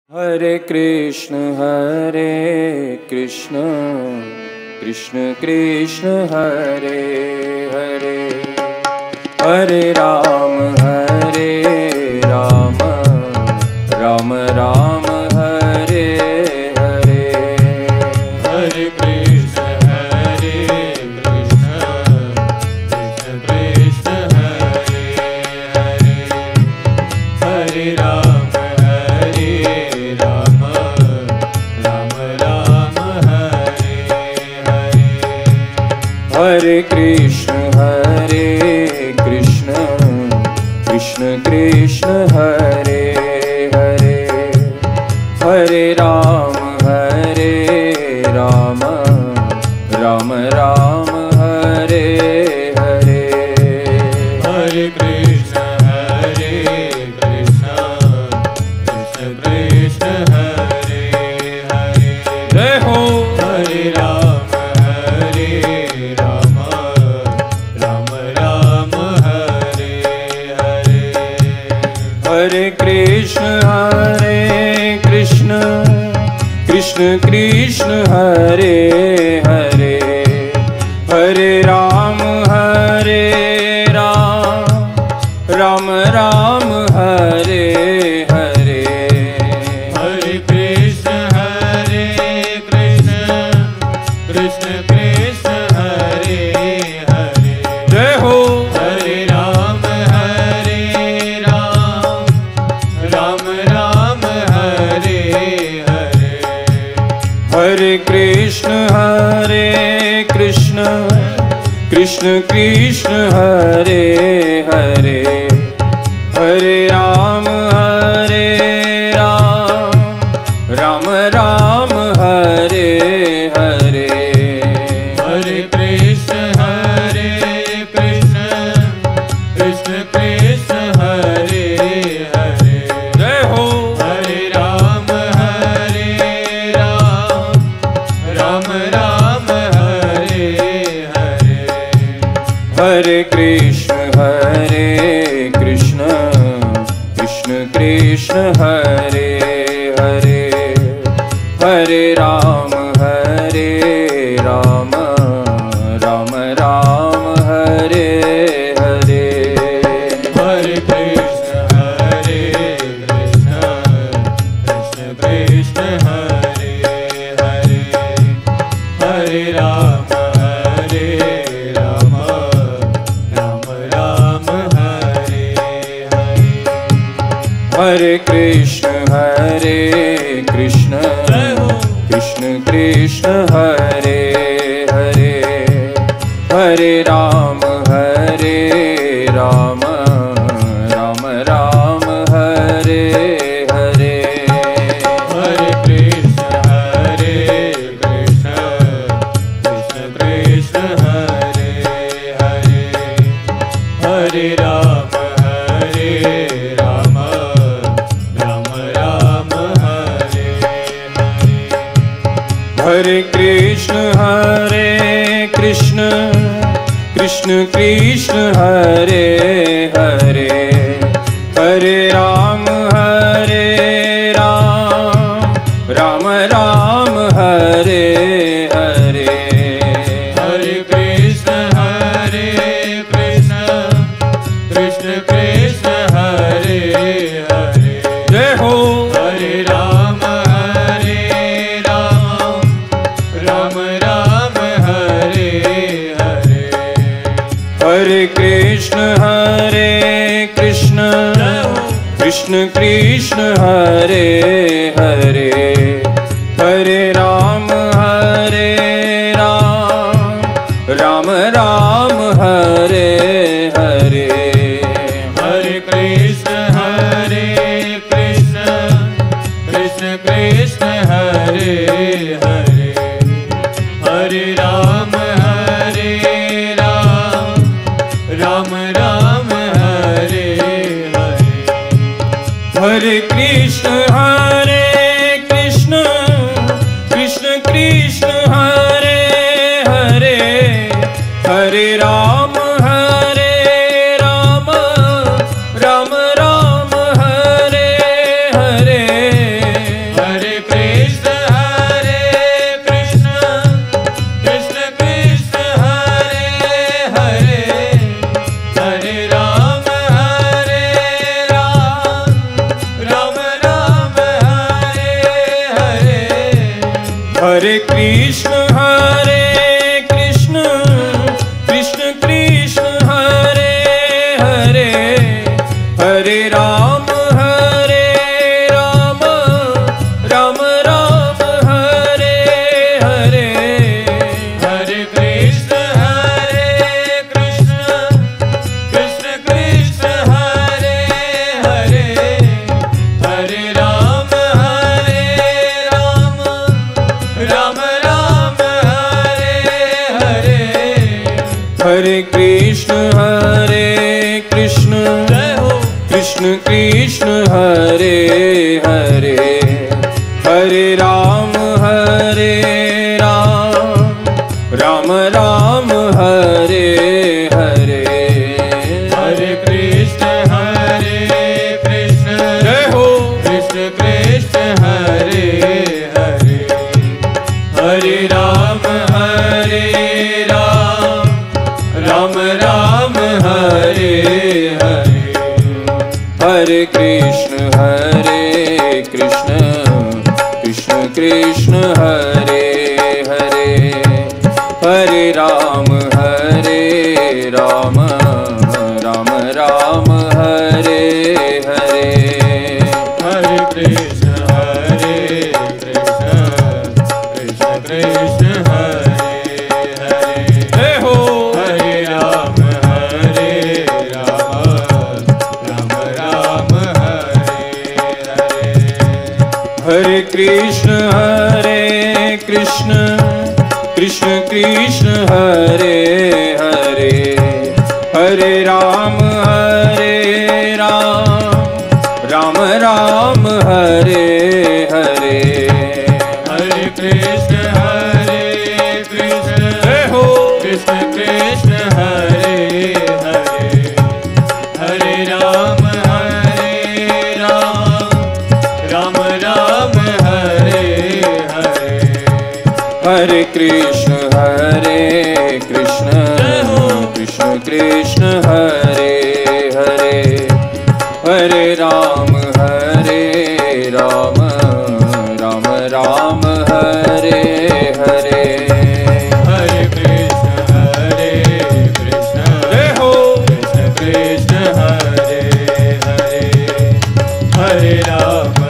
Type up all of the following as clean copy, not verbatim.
हरे कृष्ण कृष्ण कृष्ण हरे हरे, हरे राम राम राम हरे हरे। हरे कृष्ण कृष्ण कृष्ण हरे हरे, हरे राम राम राम हरे हरे। हरे कृष्ण कृष्ण कृष्ण हरे हरे, हरे राम राम राम हरे हरे। हरे कृष्ण कृष्ण कृष्ण हरे हरे, जय हो। हरे राम राम राम हरे हरे। हरे कृष्ण कृष्ण कृष्ण हरे हरे, हरे राम राम राम हरे हरे। हरे कृष्ण कृष्ण कृष्ण हरे हरे, जय हो। हरे राम राम हरे हरे। हरे कृष्ण कृष्ण कृष्ण हरे हरे, हरे राम राम राम हरे हरे। हरे कृष्ण कृष्ण कृष्ण हरे हरे, जय हो। हरे राम राम हरे हरे। हरे कृष्ण कृष्ण कृष्ण हरे हरे, हरे राम राम राम हरे हरे। हरे कृष्ण कृष्ण कृष्ण हरे हरे, हरे राम राम हरे हरे। हरे कृष्ण कृष्ण कृष्ण हरे हरे, हरे राम राम राम हरे हरे। हरे कृष्ण कृष्ण कृष्ण हरे हरे, हरे राम राम हरे हरे। हरे कृष्ण कृष्ण कृष्ण हरे हरे, हरे राम राम हरे हरे। हरे कृष्ण कृष्ण कृष्ण हरे हरे, जय हो। हरे राम राम हरे हरे। हरे कृष्ण कृष्ण कृष्ण हरे हरे, हरे राम राम हरे हरे। हरे कृष्ण कृष्ण कृष्ण हरे हरे, हरे राम राम हरे हरे। हरे कृष्ण कृष्ण कृष्ण हरे हरे, हरे राम राम राम हरे हरे। हरे कृष्ण कृष्ण कृष्ण कृष्ण हरे हरे, हरे राम राम राम हरे हरे। हरे कृष्ण कृष्ण कृष्ण कृष्ण हरे हरे, हरे राम राम राम हरे हरे। हरे कृष्ण कृष्ण कृष्ण कृष्ण हरे हरे, हरे राम राम राम हरे हरे। हरे कृष्ण जय हो। कृष्ण कृष्ण हरे हरे, हरे राम राम हरे हरे। हरे कृष्ण कृष्ण कृष्ण कृष्ण हरे हरे, हरे राम राम राम हरे हरे। हरे कृष्ण कृष्ण कृष्ण कृष्ण हरे हरे। जय हो। हरे राम राम राम हरे हरे। हरे कृष्ण कृष्ण कृष्ण कृष्ण हरे हरे, हरे राम राम हरे हरे। हरे कृष्ण जय हो। कृष्ण कृष्ण हरे हरे, हरे राम राम हरे हरे। हरे कृष्ण कृष्ण कृष्ण कृष्ण हरे हरे, हरे राम राम हरे हरे। हरे कृष्ण जय हो। कृष्ण कृष्ण हरे हरे, हरे राम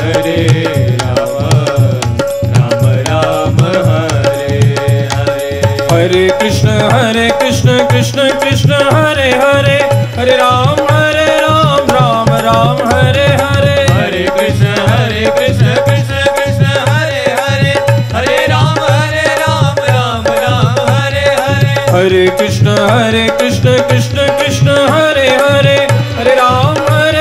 राम हरे हरे। हरे कृष्ण कृष्ण कृष्ण हरे हरे, हरे राम राम हरे हरे। हरे कृष्ण कृष्ण कृष्ण हरे हरे, हरे राम राम हरे हरे। हरे कृष्ण कृष्ण कृष्ण हरे हरे, हरे राम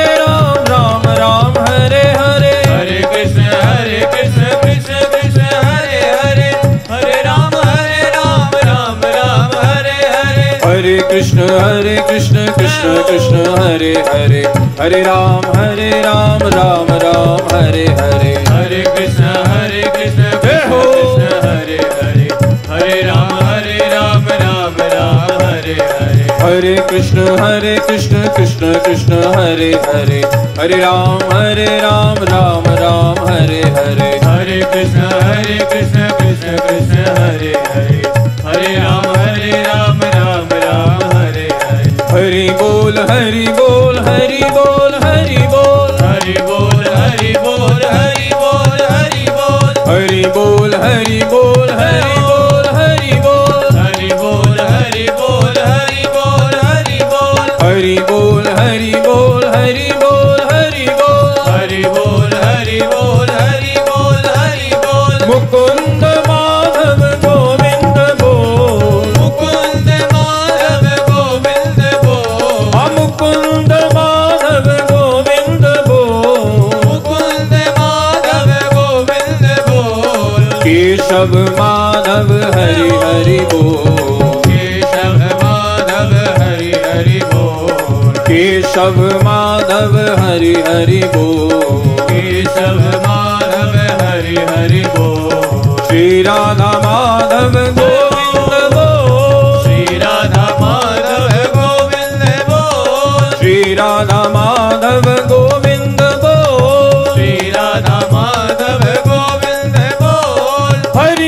राम हरे हरे। हरे कृष्ण कृष्ण कृष्ण हरे हरे, हरे राम राम हरे हरे। हरे कृष्ण कृष्ण कृष्ण हरे हरे, हरे राम राम हरे हरे। हरे कृष्ण कृष्ण हो। कृष्ण हरे हरे, हरे राम राम हरे हरे। हरे कृष्ण कृष्ण कृष्ण हरे हरे, हरे राम राम हरे हरे। हरे कृष्ण कृष्ण कृष्ण हरे हरे, हरे राम राम हरे हरे। हरि बोल हरि बोल हरि बोल हरि बोल, हरि बोल हरि बोल हरि बोल हरि बोल। हरि बोल हरि बोल हरि बोल हरि बोल, हरि बोल हरि बोल हरि बोल हरि बोल। हरि बोल हरि बोल हरि बोल हरि बोल। हरि बोल हरि बोल हरि बोल हरि बोल। मुकुंद माधव गोविंद बोल, मुकुंद माधव गोविंद बोल। मुकुंद माधव गोविंद बोल। मुकुंद माधव गोविंद बोल। केशव माधव हरि हरि बोल, केशव माधव हरि हरि बोल। केशव माधव हरि हरि बोल। केशव माधव हरि हरि बोल। श्री राधा माधव गोविंद बोल, श्री राधा माधव गोविंद बोल। श्री राधा माधव गोविंद बोल। श्री राधा माधव गोविंद बोल। हरि